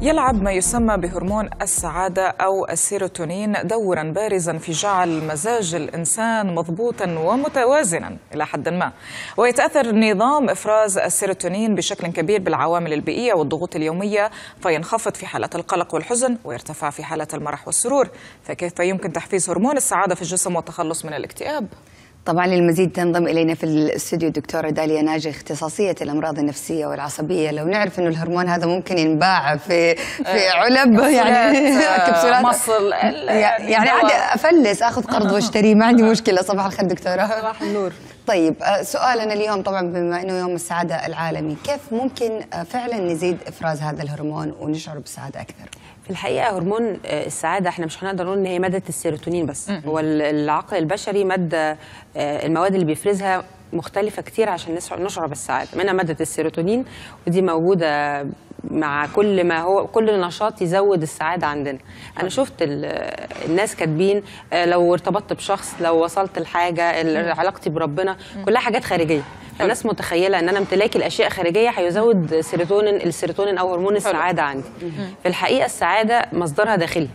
يلعب ما يسمى بهرمون السعادة أو السيروتونين دورا بارزا في جعل مزاج الإنسان مضبوطا ومتوازنا إلى حد ما، ويتأثر نظام إفراز السيروتونين بشكل كبير بالعوامل البيئية والضغوط اليومية، فينخفض في حالة القلق والحزن ويرتفع في حالة المرح والسرور. فكيف يمكن تحفيز هرمون السعادة في الجسم والتخلص من الاكتئاب؟ طبعا للمزيد تنضم الينا في الاستوديو الدكتوره داليا ناجي، اختصاصيه الامراض النفسيه والعصبيه. لو نعرف انه الهرمون هذا ممكن ينباع في علب يعني كبسولات مصل، يعني عادي افلس اخذ قرض واشتريه، ما عندي مشكله. صباح الخير دكتوره. صباح النور. طيب سؤالنا اليوم طبعا بما انه يوم السعاده العالمي، كيف ممكن فعلا نزيد افراز هذا الهرمون ونشعر بالسعاده اكثر؟ في الحقيقه هرمون السعاده احنا مش هنقدر نقول ان هي ماده السيروتونين بس، هو العقل البشري ماده المواد اللي بيفرزها مختلفه كتير عشان نشعر بالسعاده، منها ماده السيروتونين ودي موجوده مع كل ما هو كل نشاط يزود السعاده عندنا. انا شفت الناس كاتبين لو ارتبطت بشخص، لو وصلت لحاجه، علاقتي بربنا، كلها حاجات خارجيه. الناس متخيله ان انا امتلاكي الاشياء خارجيه هيزود السيروتونين او هرمون السعاده عندي. في الحقيقه السعاده مصدرها داخلي.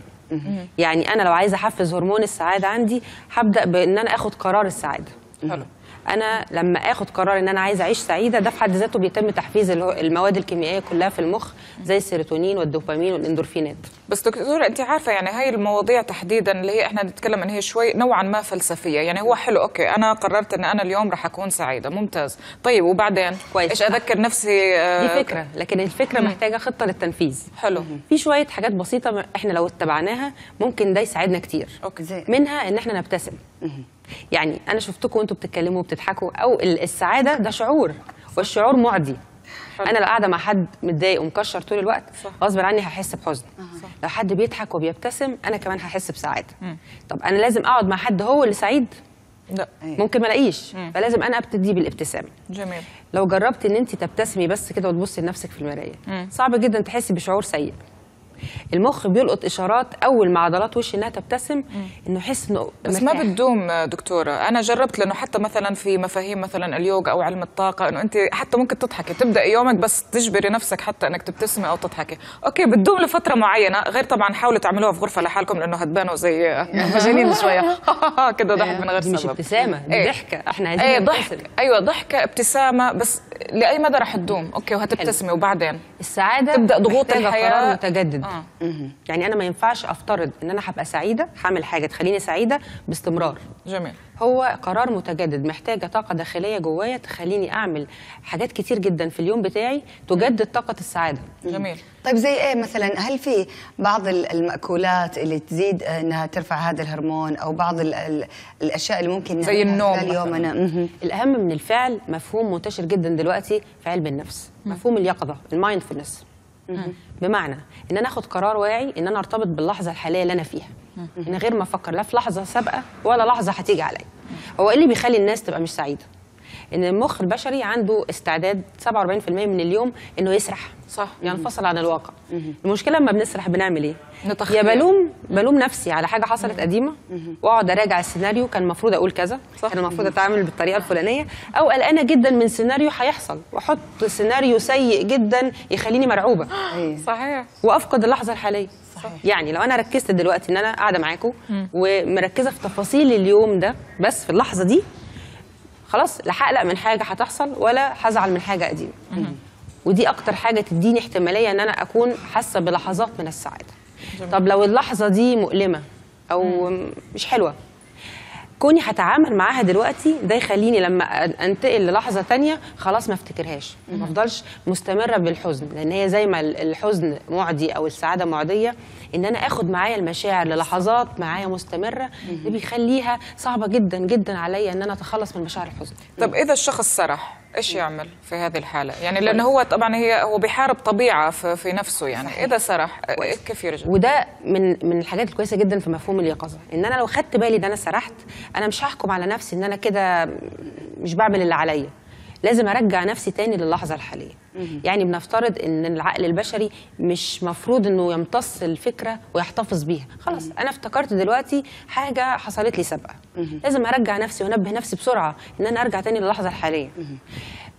يعني انا لو عايزه احفز هرمون السعاده عندي هبدا بان انا اخد قرار السعاده. حلو. انا لما اخد قرار ان انا عايزه اعيش سعيده، ده في حد ذاته بيتم تحفيز المواد الكيميائيه كلها في المخ زي السيروتونين والدوبامين والاندورفينات. بس دكتوره انت عارفه يعني هاي المواضيع تحديدا اللي هي احنا نتكلم ان هي شوي نوعا ما فلسفيه، يعني هو حلو اوكي انا قررت ان انا اليوم راح اكون سعيده، ممتاز، طيب وبعدين كويس. ايش اذكر نفسي دي فكره، لكن الفكره محتاجه خطه للتنفيذ. حلو. في شويه حاجات بسيطه احنا لو اتبعناها ممكن ده يساعدنا كتير. اوكي. منها ان احنا نبتسم. يعني انا شفتكم وانتوا بتتكلموا وبتضحكوا، او السعاده ده شعور، والشعور معدي. انا لو قاعده مع حد متضايق ومكشر طول الوقت غصب عني هحس بحزن. لو حد بيضحك وبيبتسم انا كمان هحس بسعاده. طب انا لازم اقعد مع حد هو اللي سعيد؟ لا، ممكن ما الاقيش، فلازم انا ابتدي بالابتسامه. جميل. لو جربت ان انت تبتسمي بس كده وتبصي لنفسك في المرايه، صعب جدا تحسي بشعور سيء. المخ بيلقط اشارات اول ما عضلات وشي انها تبتسم انه يحس انه بس ما بتدوم دكتوره. انا جربت، لانه حتى مثلا في مفاهيم مثلا اليوغا او علم الطاقه انه انت حتى ممكن تضحكي، تبدا يومك بس تجبري نفسك حتى انك تبتسمي او تضحكي، اوكي بتدوم لفتره معينه، غير طبعا حاولوا تعملوها في غرفه لحالكم لانه هتبانوا زي مجانين شويه كده ضحك من غير سبب. مش ابتسامه، دي ضحكه. احنا عايزين ضحك، ايوه ضحكه، ابتسامه، بس لاي مدى رح تدوم؟ اوكي وهتبتسمي وبعدين السعاده تبدا ضغوط الحياه قرار متجدد. يعني انا ما ينفعش افترض ان انا هبقى سعيده، هعمل حاجه تخليني سعيده باستمرار. جميل. هو قرار متجدد، محتاجه طاقه داخليه جوايا تخليني اعمل حاجات كتير جدا في اليوم بتاعي تجدد طاقه السعاده. جميل. طيب زي ايه مثلا؟ هل في بعض المأكولات اللي تزيد انها ترفع هذا الهرمون، او بعض الاشياء اللي ممكن زي النوم خلال يومنا؟ الاهم من الفعل مفهوم منتشر جدا دلوقتي في علم النفس، مفهوم اليقظه، المايندفولنس. بمعنى ان انا اخد قرار واعي ان انا ارتبط باللحظه الحاليه اللي انا فيها، من غير ما افكر لا في لحظه سابقه ولا لحظه هتيجي عليا. هو ايه اللي بيخلي الناس تبقى مش سعيده؟ ان المخ البشري عنده استعداد 47% من اليوم انه يسرح، صح، ينفصل عن الواقع. المشكله لما بنسرح بنعمل ايه؟ نتخيل. يا بلوم نفسي على حاجه حصلت قديمه واقعد اراجع السيناريو، كان المفروض اقول كذا، كان المفروض اتعامل بالطريقه الفلانيه، او قلقانه جدا من سيناريو هيحصل واحط سيناريو سيء جدا يخليني مرعوبه. صحيح. وافقد اللحظه الحاليه. صحيح. يعني لو انا ركزت دلوقتي ان انا قاعده معاكم ومركزه في تفاصيل اليوم ده بس في اللحظه دي، خلاص لا هقلق من حاجه هتحصل ولا هزعل من حاجه قديمه. ودي اكتر حاجه تديني احتماليه ان انا اكون حاسه بلحظات من السعاده. طب لو اللحظه دي مؤلمه او مش حلوه، كوني هتعامل معاها دلوقتي ده يخليني لما انتقل للحظه تانية خلاص ما افتكرهاش، ما افضلش مستمره بالحزن، لان هي زي ما الحزن معدي او السعاده معديه، ان انا اخد معايا المشاعر للحظات معايا مستمره، ده بيخليها صعبه جدا جدا عليا ان انا اتخلص من مشاعر الحزن. طب اذا الشخص سرح ايش يعمل في هذه الحاله؟ يعني لانه هو طبعا هو بيحارب طبيعه في نفسه، يعني صحيح. اذا سرح كيف يرجع؟ وده من الحاجات الكويسه جدا في مفهوم اليقظه، ان انا لو خدت بالي ان انا سرحت انا مش هحكم على نفسي ان انا كده مش بعمل اللي عليا، لازم ارجع نفسي تاني للحظه الحاليه. يعني بنفترض ان العقل البشري مش مفروض انه يمتص الفكره ويحتفظ بيها، خلاص انا افتكرت دلوقتي حاجه حصلت لي سابقه، لازم ارجع نفسي وانبه نفسي بسرعه ان انا ارجع تاني للحظه الحاليه.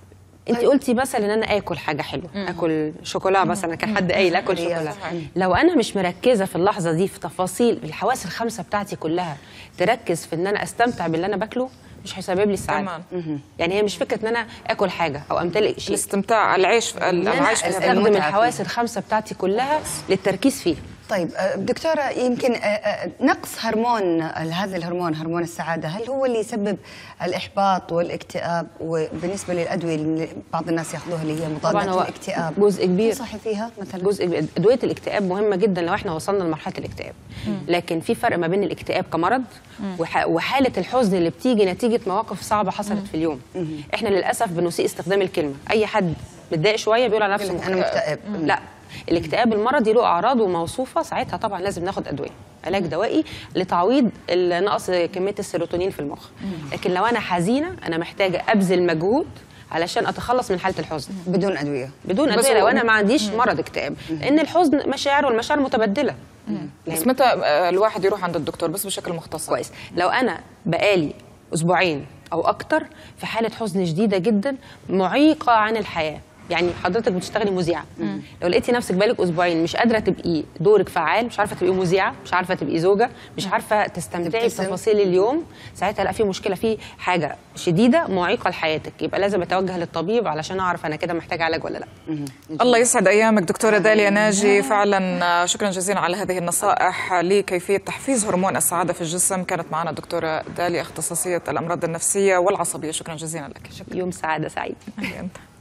انت قلتي مثلا ان انا اكل حاجه حلوه، اكل شوكولا مثلا، كان حد قايل اكل شوكولا. لو انا مش مركزه في اللحظه دي في تفاصيل الحواس الخمسه بتاعتي كلها، تركز في ان انا استمتع باللي انا باكله، مش هيسبب لي السعاده. يعني هي مش فكره ان انا اكل حاجه او امتلك شيء، الاستمتاع، العيش استخدم الحواس الخمسه بتاعتي كلها للتركيز فيه. طيب دكتورة، يمكن نقص هرمون، هذا الهرمون، هرمون السعادة، هل هو اللي يسبب الإحباط والاكتئاب؟ وبالنسبة للأدوية اللي بعض الناس ياخذوها اللي هي مضادات الاكتئاب، جزء كبير صحي فيها مثلا؟ جزء كبير. أدوية الاكتئاب مهمة جدا لو احنا وصلنا لمرحلة الاكتئاب، لكن في فرق ما بين الاكتئاب كمرض وحالة الحزن اللي بتيجي نتيجة مواقف صعبة حصلت في اليوم. احنا للأسف بنسيء استخدام الكلمة، أي حد متضايق شوية بيقول على نفسه أنا مكتئب. لا، الاكتئاب المرضي له اعراض وموصوفه، ساعتها طبعا لازم ناخد ادويه، علاج دوائي لتعويض نقص كميه السيروتونين في المخ. لكن لو انا حزينه، انا محتاجه ابذل مجهود علشان اتخلص من حاله الحزن بدون ادويه. بدون ادويه لو انا ما عنديش مرض اكتئاب، لان الحزن مشاعر والمشاعر متبدله. بس متى الواحد يروح عند الدكتور بس بشكل مختصر؟ كويس. لو انا بقالي اسبوعين او اكتر في حاله حزن شديده جدا معيقه عن الحياه، يعني حضرتك بتشتغلي مذيعه، لو لقيتي نفسك بقالك اسبوعين مش قادره تبقي دورك فعال، مش عارفه تبقي مذيعه، مش عارفه تبقي زوجه، مش عارفه تستمتعي بتفاصيل اليوم، ساعتها لا، في مشكله، في حاجه شديده معيقه لحياتك، يبقى لازم اتوجه للطبيب علشان اعرف انا كده محتاجه علاج ولا لا. الله يسعد ايامك دكتوره داليا ناجي، فعلا شكرا جزيلا على هذه النصائح لكيفيه تحفيز هرمون السعاده في الجسم. كانت معنا الدكتوره داليا، اختصاصيه الامراض النفسيه والعصبيه، شكرا جزيلا لك. يوم سعاده سعيد. انت